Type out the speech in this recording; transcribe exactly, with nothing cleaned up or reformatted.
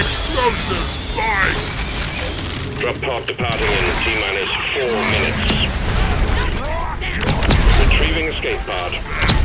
Explosives! Boys! Drop pod departing in T-minus four minutes. Retrieving escape pod.